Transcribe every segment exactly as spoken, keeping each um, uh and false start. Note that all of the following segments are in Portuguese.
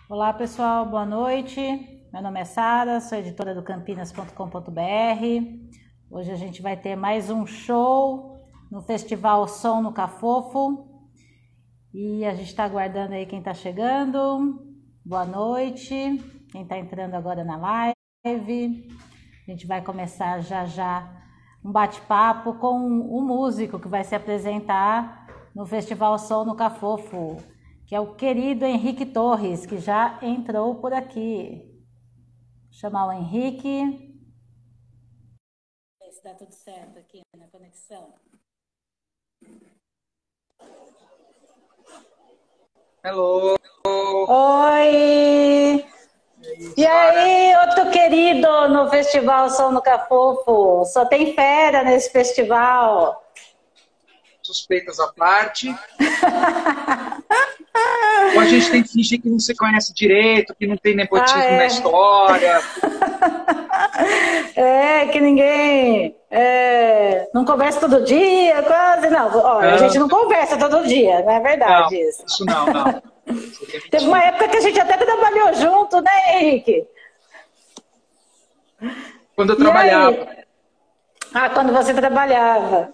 Olá pessoal, boa noite. Meu nome é Sara, sou editora do campinas ponto com ponto br. Hoje a gente vai ter mais um show no Festival Som no Cafofo. E a gente está aguardando aí quem está chegando. Boa noite. Quem está entrando agora na live. A gente vai começar já já um bate-papo com um músico que vai se apresentar no Festival Som no Cafofo, que é o querido Henrique Torres, que já entrou por aqui. Vou chamar o Henrique. Ver se dá tudo certo aqui na conexão. Hello! Oi! E aí, outro querido no Festival Som no Cafofo? Só tem fera nesse festival. Suspeitas à parte. Ou a gente tem que fingir que não se conhece direito, que não tem nepotismo ah, é. na história. É, que ninguém é, não conversa todo dia, quase não. Olha, não. A gente não conversa todo dia, não é verdade não, isso? Isso não, não. Teve uma época que a gente até trabalhou junto, né, Henrique? Quando eu trabalhava. Ah, quando você trabalhava.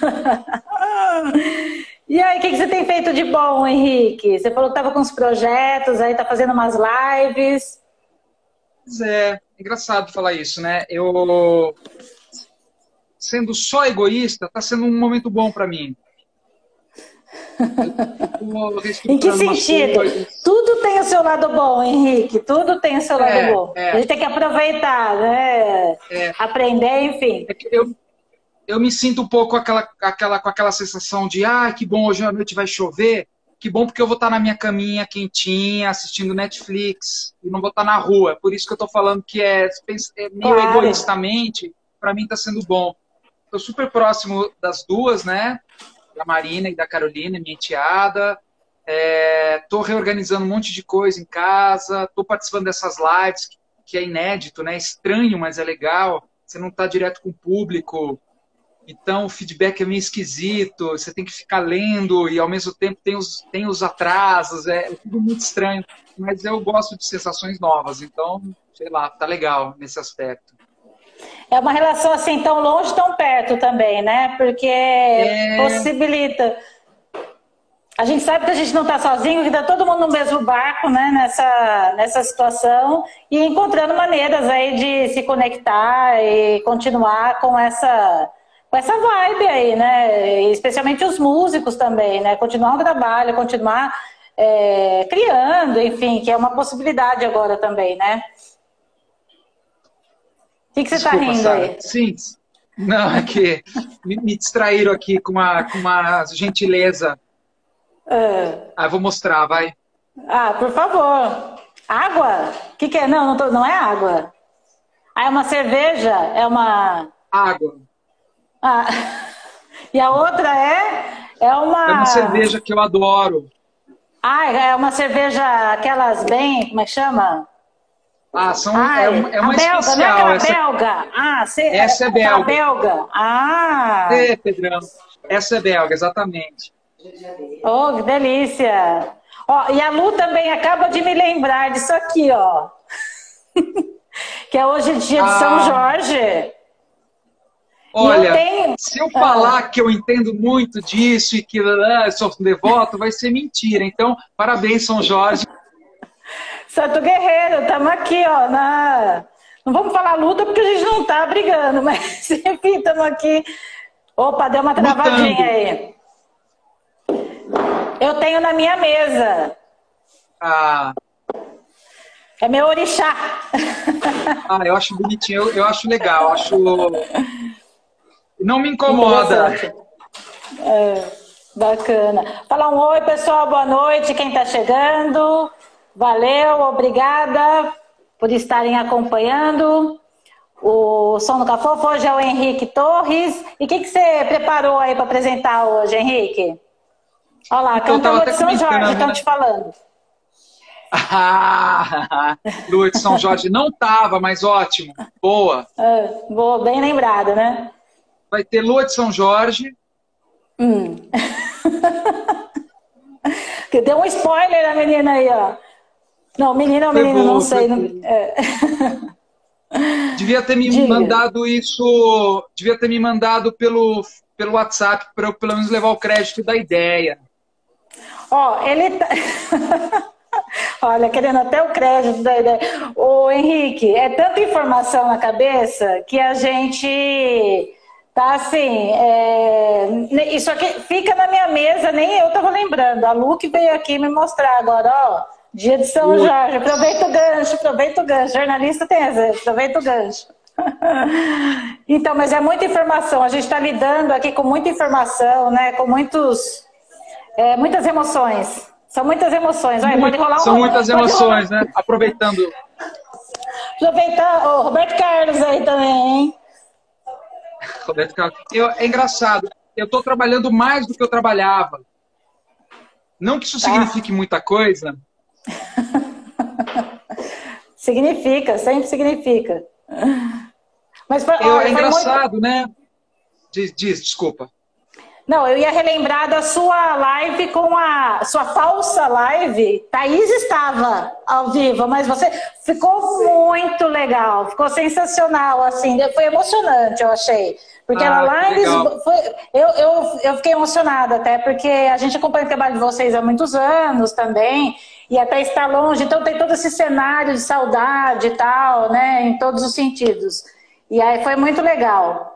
E aí, o que, que você tem feito de bom, Henrique? Você falou que estava com uns projetos, aí tá fazendo umas lives. Pois é, é engraçado falar isso, né? Eu, sendo só egoísta, tá sendo um momento bom para mim. Em que sentido? Tudo tem o seu lado bom, Henrique. Tudo tem o seu lado é, bom. É. A gente tem que aproveitar, né? É. Aprender, enfim. É que eu, eu me sinto um pouco aquela, aquela, com aquela sensação de ah, que bom, hoje à noite vai chover. Que bom porque eu vou estar na minha caminha quentinha, assistindo Netflix, e não vou estar na rua. Por isso que eu estou falando que é, é meio claro. egoístamente, para mim está sendo bom. Estou super próximo das duas, né? Da Marina e da Carolina, minha enteada. Estou é, reorganizando um monte de coisa em casa. Estou participando dessas lives, que é inédito, né? Estranho, mas é legal. Você não está direto com o público. Então, o feedback é meio esquisito. Você tem que ficar lendo e, ao mesmo tempo, tem os, tem os atrasos. É, é tudo muito estranho. Mas eu gosto de sensações novas. Então, sei lá, tá legal nesse aspecto. É uma relação assim, tão longe, tão perto também, né? Porque é... possibilita. A gente sabe que a gente não está sozinho, que está todo mundo no mesmo barco, né? Nessa, nessa situação e encontrando maneiras aí de se conectar e continuar com essa, com essa vibe aí, né? E especialmente os músicos também, né? Continuar o trabalho, continuar é, criando, enfim, que é uma possibilidade agora também, né? O que, que você está rindo Sara. aí? Sim, não, é que me, me distraíram aqui com uma, com uma gentileza. Uh. Ah, vou mostrar, vai. Ah, por favor. Água? O que, que é? Não, não, tô, não é água. Ah, é uma cerveja? É uma... Água. Ah. E a outra é? É uma... É uma cerveja que eu adoro. Ah, é uma cerveja, aquelas bem... Como é que chama? Ah, são, Ai, é uma, é uma a belga, especial. não é aquela essa, belga? Ah, cê, essa é belga. belga. Ah! É, Pedrão. Essa é belga, exatamente. Oh, que delícia! Ó, e a Lu também acaba de me lembrar disso aqui, ó. Que é hoje dia de ah, São Jorge. Olha, eu tenho... se eu falar ah. que eu entendo muito disso e que ah, sou devoto, vai ser mentira. Então, parabéns, São Jorge. Santo Guerreiro, estamos aqui, ó, na... Não vamos falar luta porque a gente não tá brigando, mas enfim, estamos aqui. Opa, deu uma travadinha Lutando. aí. Eu tenho na minha mesa. Ah. É meu orixá. Ah, eu acho bonitinho, eu, eu acho legal, acho... Não me incomoda. É, bacana. Falar um oi, pessoal, boa noite, quem está chegando. Valeu, obrigada por estarem acompanhando o Som no Cafofo. Hoje é o Henrique Torres. E o que, que você preparou aí para apresentar hoje, Henrique? Olha lá, canta Lua de São Jorge, estão te falando. Ah, Lua de São Jorge não tava, mas ótimo. Boa. É, boa, bem lembrada, né? Vai ter Lua de São Jorge. Hum. Que deu um spoiler a menina aí, ó. Não, menino ou Foi menino, não boa, foi sei. Não... boa. É. Devia ter me Diga. mandado isso, devia ter me mandado pelo, pelo WhatsApp para eu pelo menos levar o crédito da ideia. Ó, ele tá... Olha, querendo até o crédito da ideia. Ô, Henrique, é tanta informação na cabeça que a gente tá assim. É... Isso aqui fica na minha mesa, nem eu tava lembrando. A Lu que veio aqui me mostrar agora, ó. Dia de São Putz. Jorge. Aproveita o gancho, aproveita o gancho. Jornalista tem essa, aproveita o gancho. Então, mas é muita informação. A gente está lidando aqui com muita informação, né? Com muitos, é, muitas emoções. São muitas emoções. Olha, pode rolar um... São muitas pode emoções, rolar... né? Aproveitando. Aproveitar o Roberto Carlos aí também, hein? Roberto Carlos. Eu, é engraçado. Eu estou trabalhando mais do que eu trabalhava. Não que isso Tá. signifique muita coisa. Significa, sempre significa. Mas foi, Eu, olha, é foi engraçado, muito... né? Diz, diz, desculpa. Não, eu ia relembrar da sua live com a sua falsa live. Thaís estava ao vivo, mas você ficou muito legal, ficou sensacional, assim, foi emocionante, eu achei. Porque Ah, ela live, foi, eu, eu, eu fiquei emocionada até, porque a gente acompanha o trabalho de vocês há muitos anos também, e até está longe, então tem todo esse cenário de saudade e tal, né, em todos os sentidos. E aí foi muito legal.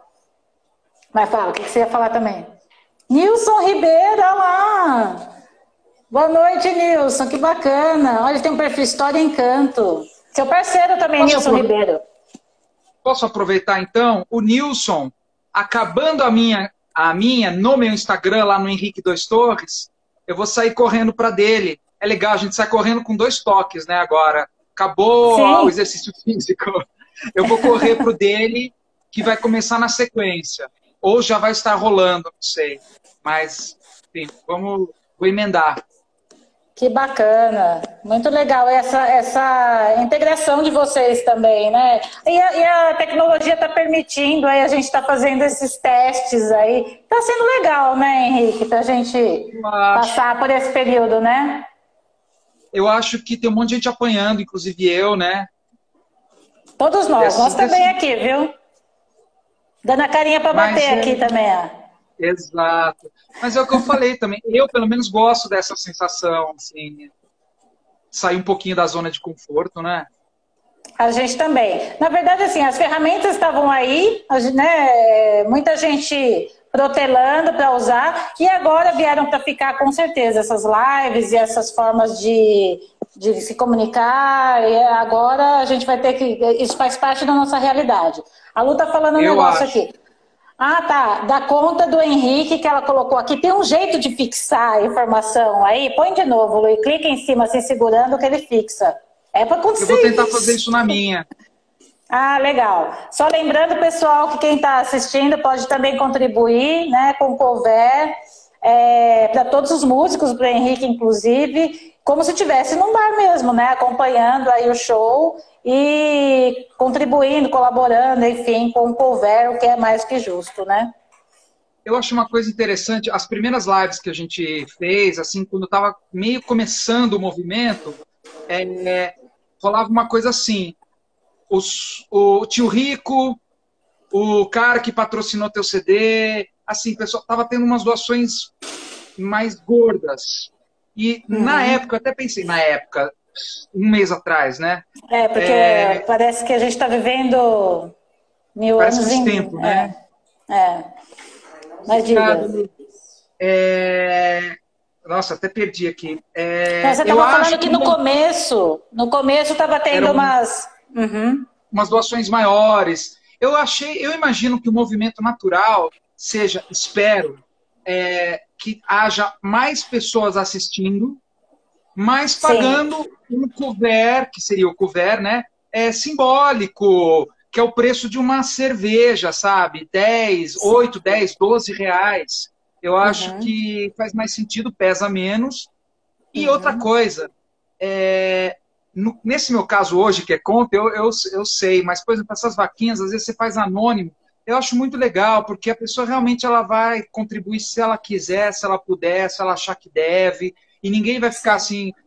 Mas fala, o que você ia falar também? Nilson Ribeiro, olha lá! Boa noite, Nilson, que bacana. Olha, tem um perfil História e Encanto. Seu parceiro também, Posso Nilson aprove... Ribeiro. Posso aproveitar, então? O Nilson, acabando a minha, a minha no meu Instagram, lá no Henrique Dois Torres, eu vou sair correndo para dele. É legal, a gente sai correndo com dois toques, né, agora. Acabou ó, o exercício físico. Eu vou correr pro dele, que vai começar na sequência. Ou já vai estar rolando, não sei. Mas, enfim, vamos vou emendar. Que bacana. Muito legal essa, essa integração de vocês também, né? E a, e a tecnologia está permitindo, aí a gente está fazendo esses testes aí. Está sendo legal, né, Henrique, para a gente passar por esse período, né? Eu acho que tem um monte de gente apanhando, inclusive eu, né? Todos nós, Desse, nós também desse... aqui, viu? Dando a carinha para bater é... aqui também, ó. Exato. Mas é o que eu falei também. Eu, pelo menos, gosto dessa sensação, assim, sair um pouquinho da zona de conforto, né? A gente também. Na verdade, assim, as ferramentas estavam aí, né? Muita gente protelando para usar, e agora vieram para ficar, com certeza, essas lives e essas formas de, de se comunicar, e agora a gente vai ter que... Isso faz parte da nossa realidade. A Lu tá falando um eu negócio acho. aqui. Ah, tá. Da conta do Henrique que ela colocou aqui. Tem um jeito de fixar a informação aí. Põe de novo, Lu, e clica em cima, assim, segurando, que ele fixa. É para acontecer Eu vou tentar isso. fazer isso na minha. Ah, legal. Só lembrando, pessoal, que quem está assistindo pode também contribuir, né, com o cover, é, para todos os músicos, para o Henrique, inclusive, como se estivesse num bar mesmo, né, acompanhando aí o show e contribuindo, colaborando, enfim, com o cover, o que é mais que justo, né? Eu acho uma coisa interessante, as primeiras lives que a gente fez, assim, quando estava meio começando o movimento, é, rolava uma coisa assim, os, o tio Rico, o cara que patrocinou teu C D, assim, o pessoal estava tendo umas doações mais gordas. E uhum. na época, eu até pensei, na época, um mês atrás, né? É, porque é, parece que a gente está vivendo mil parece anos faz em... tempo, né? É, é. Mas diga. É... Nossa, até perdi aqui. É... Não, você estava falando que no começo, no começo estava tendo um... umas... Uhum. umas doações maiores. Eu achei, eu imagino que o movimento natural seja, espero, é, que haja mais pessoas assistindo, mas pagando Sim. um couvert, que seria o couvert, né? É simbólico, que é o preço de uma cerveja, sabe? dez, oito, dez, doze reais. Eu acho uhum. que faz mais sentido, pesa menos. E uhum. outra coisa, é, no, nesse meu caso hoje, que é conta, eu, eu, eu sei, mas, por exemplo, essas vaquinhas, às vezes você faz anônimo, eu acho muito legal, porque a pessoa realmente ela vai contribuir se ela quiser, se ela puder, se ela achar que deve, e ninguém vai ficar assim,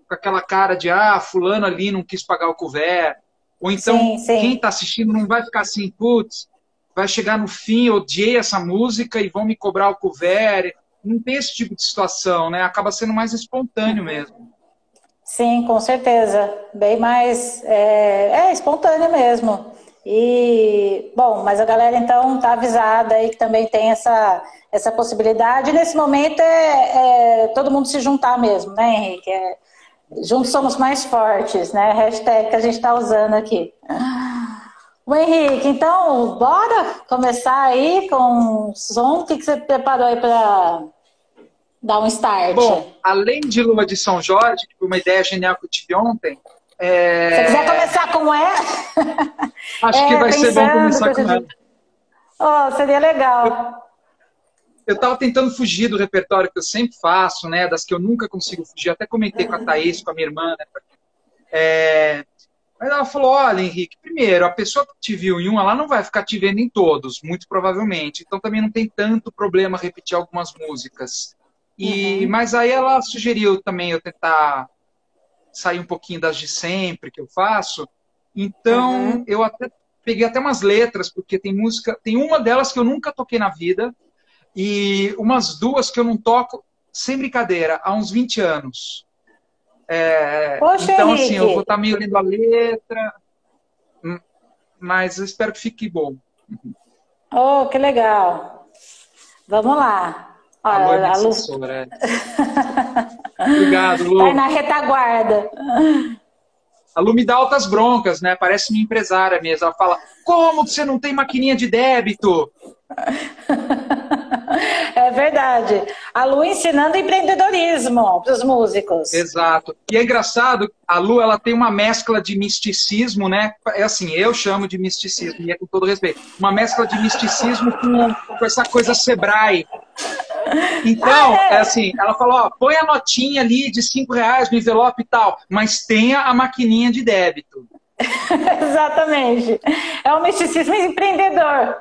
com aquela cara de, ah, fulano ali não quis pagar o couvert. Ou então, Sim, sim. quem está assistindo não vai ficar assim, putz, vai chegar no fim, odiei essa música e vão me cobrar o couvert. Não tem esse tipo de situação, né? Acaba sendo mais espontâneo mesmo. Sim, com certeza. Bem mais... É, é espontâneo mesmo. E, bom, mas a galera então tá avisada aí que também tem essa, essa possibilidade. Nesse momento é, é todo mundo se juntar mesmo, né, Henrique? É, juntos somos mais fortes, né? Hashtag que a gente está usando aqui. O Henrique, então, bora começar aí com o som. O que, que você preparou aí para dar um start? Bom, além de Lua de São Jorge, que foi uma ideia genial que eu tive ontem, é... Se você quiser começar com ela... Acho é, que vai ser bom começar com ela. Oh, seria legal. Eu estava tentando fugir do repertório que eu sempre faço, né? Das que eu nunca consigo fugir. Até comentei com a Thaís, com a minha irmã, né? É... Mas ela falou, olha, Henrique, primeiro, a pessoa que te viu em um, ela não vai ficar te vendo em todos, muito provavelmente. Então também não tem tanto problema repetir algumas músicas. E... Uhum. Mas aí ela sugeriu também eu tentar sair um pouquinho das de sempre que eu faço. Então, uhum. eu até peguei até umas letras, porque tem música, tem uma delas que eu nunca toquei na vida, e umas duas que eu não toco, sem brincadeira, há uns vinte anos. É, Poxa, então, Henrique. assim, eu vou estar meio lendo a letra, mas eu espero que fique bom. Oh, que legal. Vamos lá. Olha, Alô, a Lu... é. Obrigado, Lu. Vai na retaguarda. A Lu me dá altas broncas, né? Parece minha empresária mesmo. Ela fala, como que você não tem maquininha de débito? É verdade. A Lu ensinando empreendedorismo para os músicos. Exato. E é engraçado, a Lu, ela tem uma mescla de misticismo, né? É assim, eu chamo de misticismo, e é com todo respeito. Uma mescla de misticismo com, com essa coisa Sebrae. Então, ah, é. é assim, ela falou, ó, põe a notinha ali de cinco reais no envelope e tal, mas tenha a maquininha de débito. Exatamente. É um misticismo empreendedor.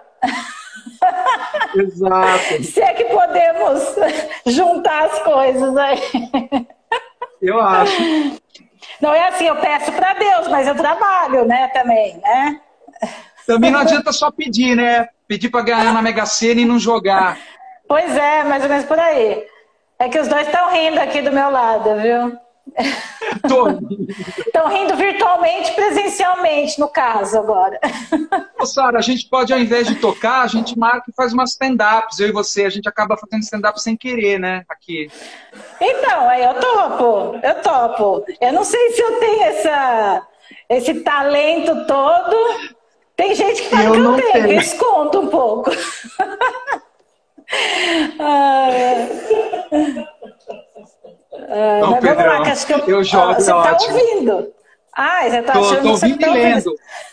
Exato. Se é que podemos juntar as coisas aí. Eu acho. Não é assim, eu peço para Deus, mas eu trabalho, né, também, né? Também não adianta só pedir, né? Pedir para ganhar na Mega Sena e não jogar. Pois é, mais ou menos por aí. É que os dois estão rindo aqui do meu lado, viu? Estão rindo virtualmente, presencialmente, no caso, agora. Ô, Sara, a gente pode, ao invés de tocar, a gente marca e faz umas stand-ups, eu e você. A gente acaba fazendo stand-up sem querer, né? Aqui. Então, aí eu topo, eu topo. Eu não sei se eu tenho essa, esse talento todo. Tem gente que fala eu que eu tenho, tenho. Eu escondo um pouco. Ah, ah, não, mas Pedrão, vamos lá, que acho que eu, eu jogo, você está ouvindo. Ah, você está achando tô que você ouvindo tá e lendo.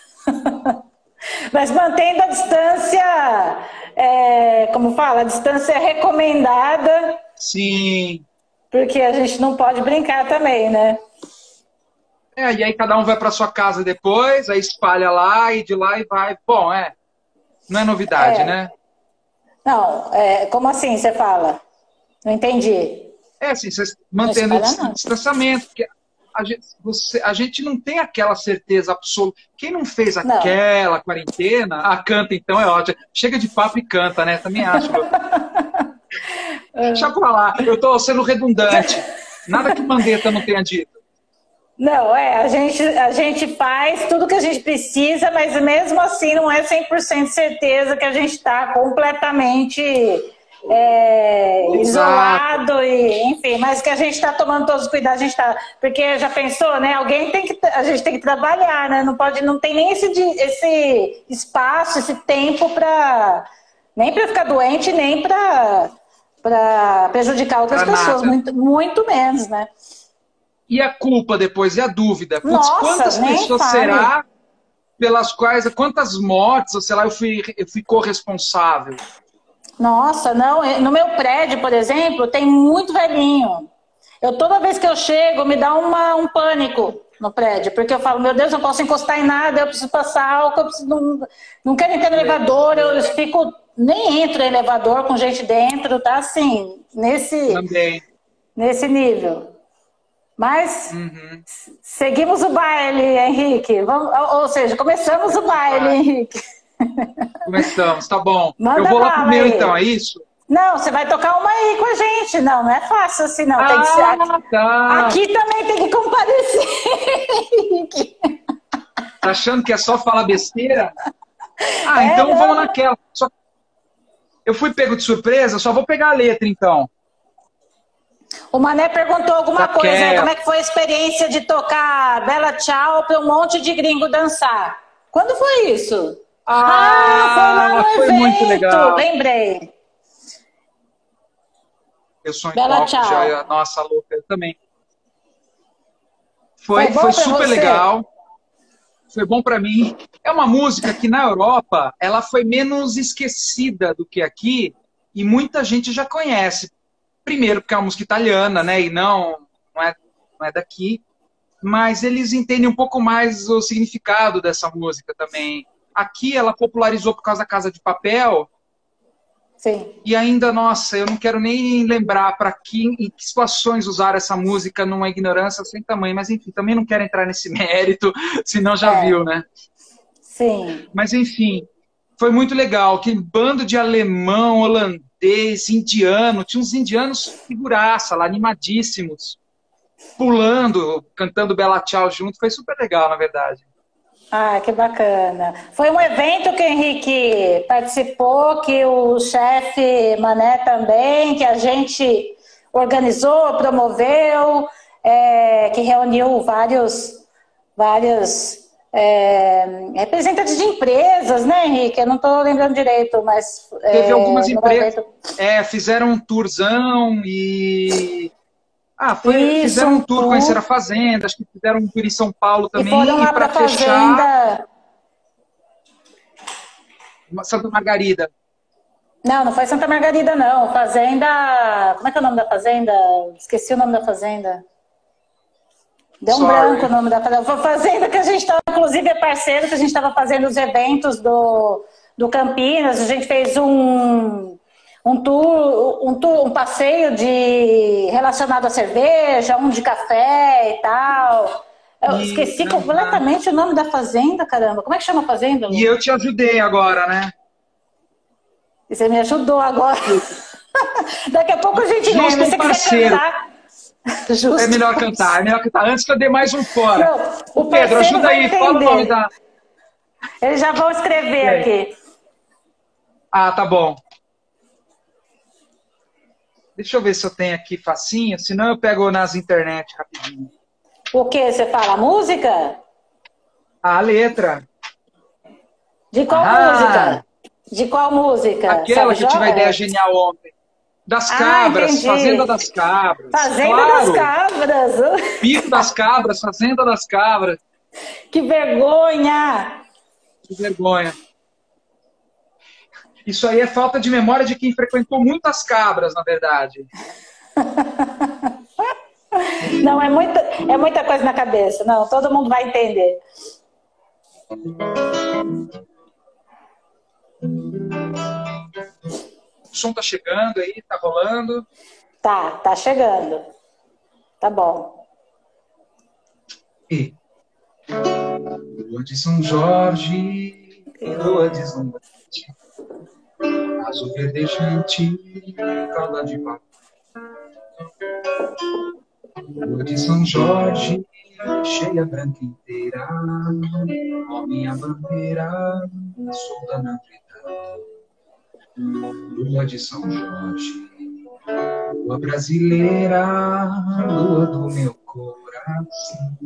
Mas mantendo a distância, é, como fala, a distância recomendada. Sim. Porque a gente não pode brincar também, né? É, e aí cada um vai para sua casa depois, aí espalha lá e de lá e vai. Bom, é, não é novidade, é. né? Não, é, como assim você fala? Não entendi. É assim, você mantendo o distanciamento, porque a gente, você, a gente não tem aquela certeza absoluta. Quem não fez não. aquela quarentena, a canta então é ótimo. Chega de papo e canta, né? Também acho. Deixa pra lá, eu tô sendo redundante. Nada que Mandetta não tenha dito. Não, é, a gente, a gente faz tudo que a gente precisa, mas mesmo assim não é cem por cento certeza que a gente está completamente é, isolado, e, enfim, mas que a gente está tomando todos os cuidados, a gente tá, porque já pensou, né? Alguém tem que, a gente tem que trabalhar, né? Não pode, não tem nem esse, esse espaço, esse tempo para nem para ficar doente, nem para para prejudicar outras pra pessoas, muito, muito menos, né? E a culpa depois, e a dúvida? Putz, Nossa, quantas pessoas fale. será pelas quais, quantas mortes, ou sei lá, eu fui, eu fui corresponsável? Nossa, não, no meu prédio, por exemplo, tem muito velhinho. Eu, toda vez que eu chego, me dá uma, um pânico no prédio, porque eu falo, meu Deus, eu não posso encostar em nada, eu preciso passar álcool, eu preciso, não, não quero entrar no elevador, eu fico, nem entro em elevador com gente dentro, tá assim, nesse, Também. nesse nível. Mas Uhum. seguimos o baile, Henrique. Vamos, ou seja, começamos o baile, Henrique. Começamos, tá bom. Manda Eu vou lá bala primeiro, aí. então, é isso? Não, você vai tocar uma aí com a gente. Não, não é fácil assim, não. Tem que ser aqui, Ah, tá. aqui também tem que comparecer, Henrique. Tá achando que é só falar besteira? Ah, É, então não. vamos naquela. Só... Eu fui pego de surpresa, só vou pegar a letra, então. O Mané perguntou alguma Tá coisa aí. quieto. Como é que foi a experiência de tocar Bela Tchau para um monte de gringo dançar? Quando foi isso? Ah, foi lá Ah, no foi evento. muito legal. Lembrei. Eu sou em Bela palco Tchau. já, nossa, louca, eu também. Foi, Foi bom foi pra super você? legal. Foi bom pra mim. É uma música que na Europa ela foi menos esquecida do que aqui e muita gente já conhece. Primeiro porque é uma música italiana, né? E não, não é, não é daqui. Mas eles entendem um pouco mais o significado dessa música também. Aqui ela popularizou por causa da Casa de Papel. Sim. E ainda, nossa, eu não quero nem lembrar para que, em que situações usaram essa música numa ignorância sem tamanho. Mas enfim, também não quero entrar nesse mérito, senão já É. viu, né? Sim. Mas enfim, foi muito legal. Que bando de alemão, holandês, indiano. Tinha uns indianos figuraça lá, animadíssimos. Pulando, cantando Bela Tchau junto. Foi super legal, na verdade. Ah, que bacana. Foi um evento que o Henrique participou, que o chefe Mané também, que a gente organizou, promoveu, é, que reuniu vários, vários é, representantes de empresas, né, Henrique? Eu não estou lembrando direito, mas... Teve é, algumas no empresas... evento... É, fizeram um tourzão e... Ah, foi, Isso, fizeram um um tour, tour. conheceram a Fazenda, acho que fizeram um tour em São Paulo E também. foram lá E para para a fechar, Fazenda... Santa Margarida. Não, não foi Santa Margarida, não. Fazenda... Como é que é o nome da fazenda? Esqueci o nome da fazenda. Deu um Sorry. branco o nome da fazenda. Foi fazenda que a gente estava, inclusive, é parceiro, que a gente estava fazendo os eventos do, do Campinas. A gente fez um, um tour, um tour, um passeio de, relacionado à cerveja, um de café e tal. Eu E, esqueci uh, completamente o nome da fazenda, caramba. Como é que chama a fazenda, Lu? E eu te ajudei agora, né? E você me ajudou agora. Daqui a pouco a gente Justo lembra. um Se você parceiro. quiser cantar... Justo. É melhor cantar, é melhor cantar. Antes que eu dê mais um fora. Não, o Ô, Pedro, parceiro ajuda vai aí, fala o nome entender. da... Eles já vão escrever É. aqui. Ah, tá bom. Deixa eu ver se eu tenho aqui facinho, senão eu pego nas internet rapidinho. O que? Você fala? A música? A letra. De qual Ah. música? De qual música? Aquela Sabe que eu tive a jogar? ideia genial ontem. Das Ah, cabras, entendi. Fazenda das Cabras. Fazenda Claro. das Cabras. Pico das Cabras, Fazenda das Cabras. Que vergonha! Que vergonha. Isso aí é falta de memória de quem frequentou muitas cabras, na verdade. Não, é muita, é muita coisa na cabeça. Não, todo mundo vai entender. O som tá chegando aí, tá rolando. Tá, tá chegando. Tá bom. E lua de São Jorge, lua deslumbrante, azul verdejante, calda de papo. Lua de São Jorge, cheia branca inteira, ó minha bandeira, solta na amplidão. Lua de São Jorge, lua brasileira, lua do meu coração.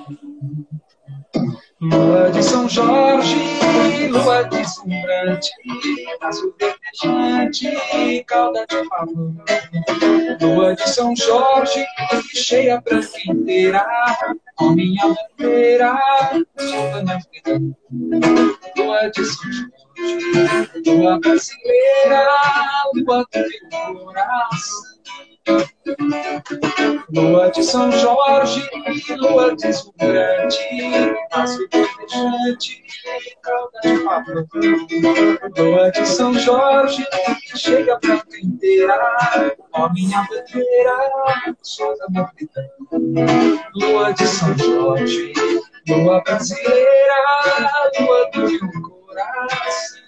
Lua de São Jorge, lua deslumbrante, azul verdejante, calda de pavão. Lua de São Jorge, cheia branca inteira, ó minha bandeira, solta na amplidão. Lua de São Jorge, lua brasileira, lua do meu coração. Lua de São Jorge, lua deslumbrante, azul deixante, calda de papel. Lua de São Jorge, chega branca inteira, ó minha bandeira, sou da multidão. Lua de São Jorge, lua brasileira, lua do meu coração.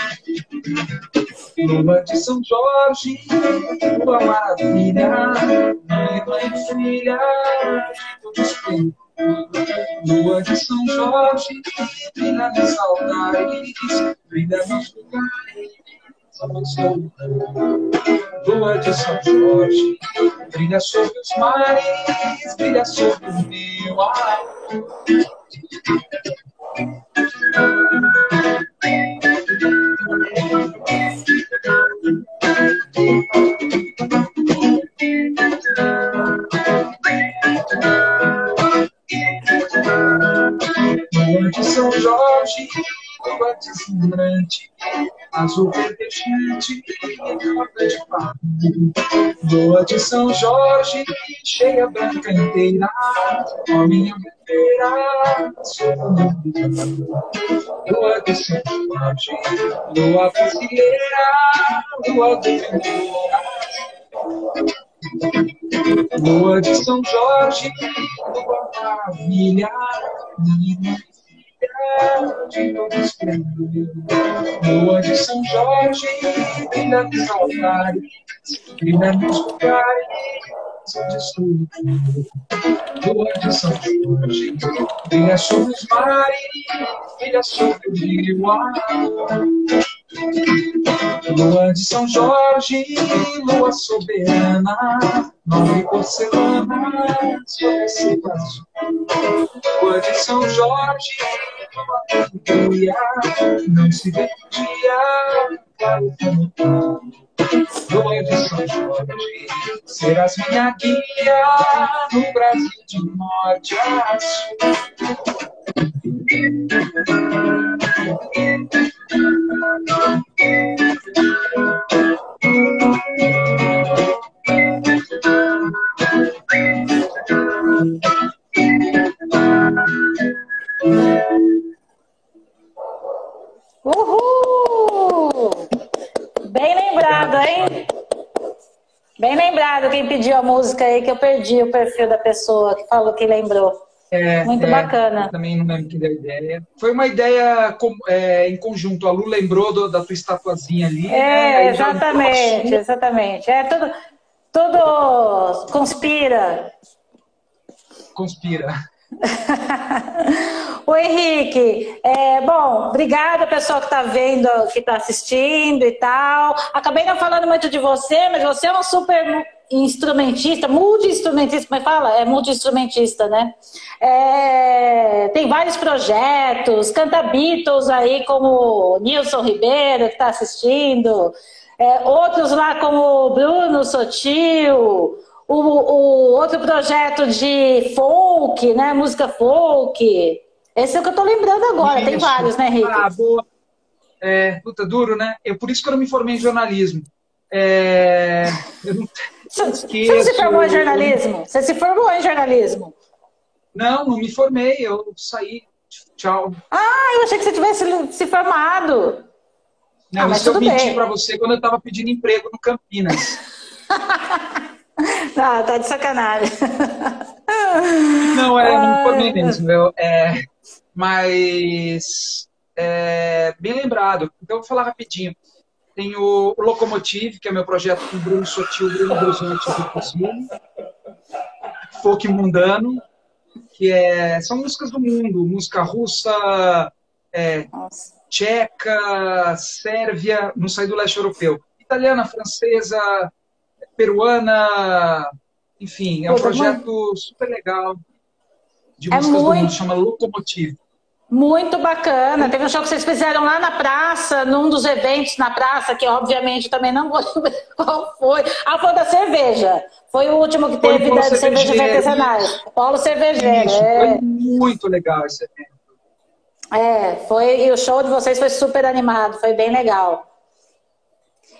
Lua de São Jorge, lua maravilha, mãe, mãe e filha, de todos tempos. Lua de São Jorge, brilha nos altares, brilha nos lugares. Lua de São Jorge, brilha sobre os mares, brilha sobre o meu ar. Lua de São Jorge, lua deslumbrante, azul verdejante, calda de papo. Lua de São Jorge, cheia branca inteira, ó minha bandeira, sou da multidão. Lua de São Jorge, lua brasileira, lua do meu coração. Lua de São Jorge, lua maravilha, minha filha de todos os tempos. Lua de São Jorge, brilha nos altares, brilha nos lugares onde estou. Lua de São Jorge, brilha sobre os mares, brilha sobre o rio ar. Lua de São Jorge, lua soberana, nobre porcelana, sobre esse azul. Lua de São Jorge, lua aleluia, não se vê um dia para o cantar. Lua de São Jorge, serás minha guia no Brasil de norte a sul. Uhul! Bem lembrado, hein? Bem lembrado quem pediu a música aí, que eu perdi o perfil da pessoa que falou que lembrou. É, Muito é, bacana. Também não lembro que deu a ideia. Foi uma ideia com, é, em conjunto. A Lu lembrou do, da tua estatuazinha ali. É, né? exatamente, exatamente. É tudo, tudo conspira. Conspira. O Henrique, é, bom, obrigada pessoal que está vendo, que está assistindo e tal. Acabei não falando muito de você, mas você é um super instrumentista, multi-instrumentista, como é que fala? É multi-instrumentista, né? É, tem vários projetos, canta Beatles aí como Nilson Ribeiro, que está assistindo, é, outros lá como Bruno Sotil, o, o outro projeto de folk, né? Música folk. Esse é o que eu tô lembrando agora, Isso. Tem vários, né, Henrique? Ah, boa. É, puta, duro, né? Eu, por isso que eu não me formei em jornalismo. É, eu não, Você não se formou em jornalismo? Você se formou em jornalismo? Não, não me formei, eu saí. Tchau. Ah, eu achei que você tivesse se formado. Não, ah, mas isso eu tudo menti bem. pra você quando eu tava pedindo emprego no Campinas. Ah, tá de sacanagem. Não, é, não me formei mesmo. Eu, é, mas, é, bem lembrado. Então, eu vou falar rapidinho. Tem o, o Locomotive, que é meu projeto com o Bruno Sotil, Bruno Brusante do Brasil. Folk Mundano, que é, são músicas do mundo. Música russa, é, tcheca, sérvia, não sai do leste europeu. Italiana, francesa, peruana, enfim, é um projeto super legal de músicas do mundo, chama Locomotive. Muito bacana. Teve um show que vocês fizeram lá na praça, num dos eventos na praça, que obviamente também não vou lembrar qual foi. Ah, foi da cerveja. Foi o último que teve da cerveja artesanais. Paulo Cervejeiro. Isso, é. Foi muito legal esse evento. É, foi, e o show de vocês foi super animado, foi bem legal.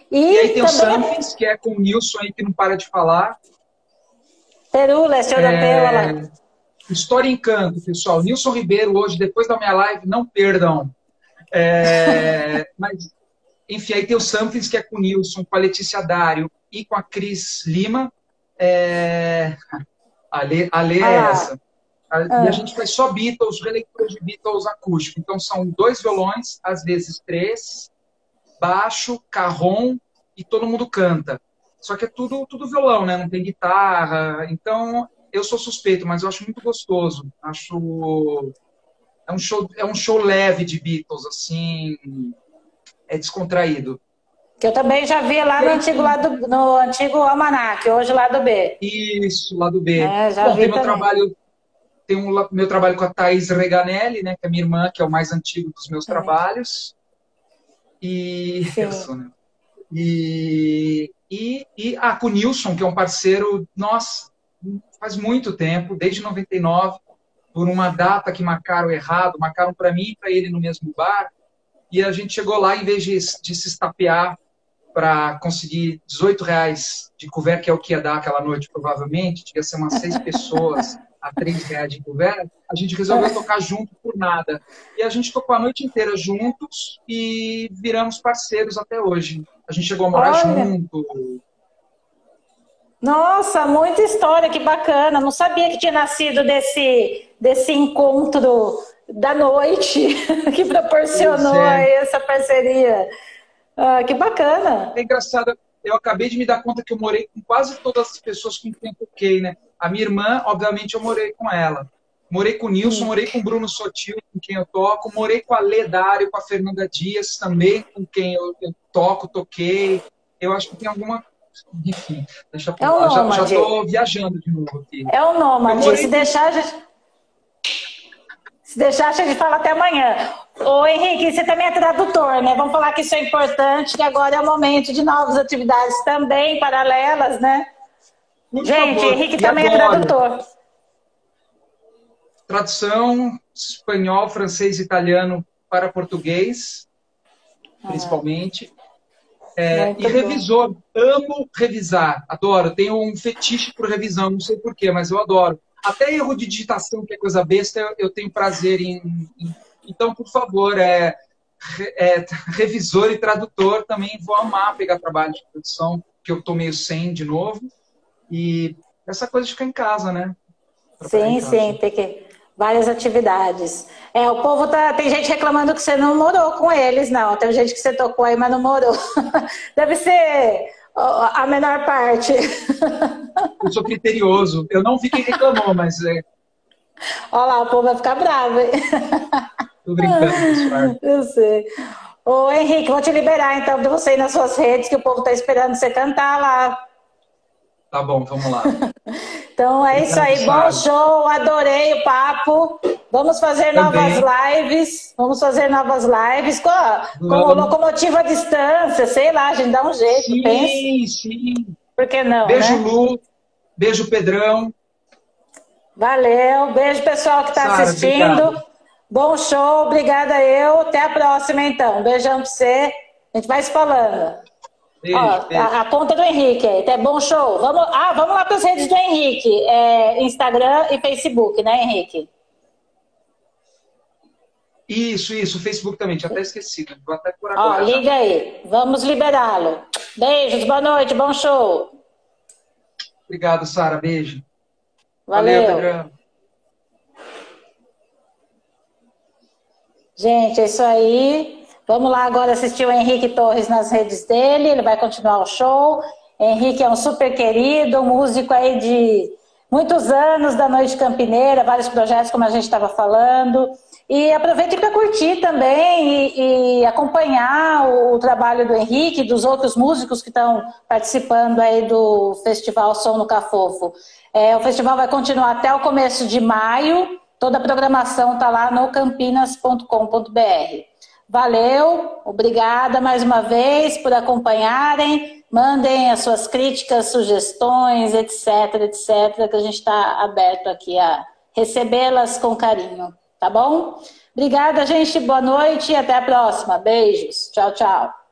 E, e aí tem o também... Somethings, que é com o Nilson aí, que não para de falar. Peru, leste europeu, É... olha lá. História e Encanto, pessoal. Nilson Ribeiro, hoje, depois da minha live, não perdam. É... Mas, enfim, aí tem o Somethings, que é com o Nilson, com a Letícia Dário e com a Cris Lima. É... A Lê, a Lê é essa. E a gente faz só Beatles, releitura de Beatles acústico. Então são dois violões, às vezes três, baixo, carrom e todo mundo canta. Só que é tudo, tudo violão, né? Não tem guitarra. Então eu sou suspeito, mas eu acho muito gostoso. Acho é um show, é um show leve de Beatles, assim, é descontraído. Que eu também já vi lá no antigo, lado, no antigo Almanac, hoje lado B. Isso, lado B. É, já Bom, vi tem meu também. trabalho, tem um, meu trabalho com a Thaís Reganelli, né, que é minha irmã, que é o mais antigo dos meus trabalhos. E, eu sou, né? e, e, e ah, com o Nilson, que é um parceiro, nossa, faz muito tempo, desde noventa e nove, por uma data que marcaram errado, marcaram para mim e para ele no mesmo bar, e a gente chegou lá, em vez de, de se estapear para conseguir dezoito reais de couvert, que é o que ia dar aquela noite, provavelmente, devia ser umas seis pessoas a três reais de couvert, a gente resolveu tocar junto por nada. E a gente tocou a noite inteira juntos e viramos parceiros até hoje. A gente chegou a morar Olha. junto. Nossa, muita história, que bacana. Não sabia que tinha nascido desse, desse encontro da noite que proporcionou é. aí essa parceria. Ah, que bacana. É engraçado, eu acabei de me dar conta que eu morei com quase todas as pessoas com quem eu toquei, né? A minha irmã, obviamente, eu morei com ela. Morei com o Nilson, hum. morei com o Bruno Sotil, com quem eu toco. Morei com a Lê Dário, com a Fernanda Dias, também com quem eu, eu toco, toquei. Eu acho que tem alguma... Enfim, deixa eu... É um já, nômade. já tô viajando de novo aqui. É um nômade. Morei... Se deixar, gente... Se deixar, a gente fala até amanhã. Ô, Henrique, você também é tradutor, né? Vamos falar que isso é importante, que agora é o momento de novas atividades também paralelas, né? Por gente, favor, Henrique também adoro. é tradutor. Tradução, espanhol, francês, italiano para português, ah. principalmente. É, e revisor, bom. Amo revisar, adoro. Tenho um fetiche por revisão, não sei porquê, mas eu adoro. Até erro de digitação, que é coisa besta, eu, eu tenho prazer em, em... Então, por favor, é, é, revisor e tradutor também vou amar pegar trabalho de tradução, que eu tô meio sem de novo. E essa coisa de ficar em casa, né? Sim, sim, tem que... Várias atividades. É, o povo tá... Tem gente reclamando que você não morou com eles, não. Tem gente que você tocou aí, mas não morou. Deve ser a menor parte. Eu sou criterioso. Eu não vi quem reclamou, mas... É... Olha lá, o povo vai ficar bravo, hein? Tô brincando, pessoal. Eu sei. Ô, Henrique, vou te liberar, então, de você ir nas suas redes, que o povo tá esperando você cantar lá. Tá bom, vamos lá. Então é isso aí, bom show, adorei o papo. Vamos fazer novas lives, vamos fazer novas lives com, a, com o locomotiva à distância, sei lá, a gente dá um jeito, sim, pensa. Sim, sim. Por que não, Beijo, né? Lu, beijo, Pedrão. Valeu, beijo pessoal que está assistindo. Obrigado. Bom show, obrigada eu, até a próxima então. Beijão pra você, a gente vai se falando. Beijo, Ó, beijo. A, a conta do Henrique, é bom show. Vamos, ah, vamos lá para as redes do Henrique, é, Instagram e Facebook, né, Henrique? Isso, isso, o Facebook também, tinha até esquecido. Vou até por Ó, agora. liga aí, vamos liberá-lo. Beijos, boa noite, bom show. Obrigado, Sara, beijo. Valeu. Valeu, Pedrão. Gente, é isso aí. Vamos lá agora assistir o Henrique Torres nas redes dele, ele vai continuar o show. Henrique é um super querido, um músico aí de muitos anos da Noite Campineira, vários projetos, como a gente estava falando. E aproveite para curtir também e, e acompanhar o, o trabalho do Henrique e dos outros músicos que estão participando aí do Festival Som no Cafofo. É, o festival vai continuar até o começo de maio, toda a programação está lá no campinas ponto com ponto br. Valeu, obrigada mais uma vez por acompanharem, mandem as suas críticas, sugestões, etc, etc, que a gente está aberto aqui a recebê-las com carinho, tá bom? Obrigada, gente, boa noite e até a próxima. Beijos, tchau, tchau.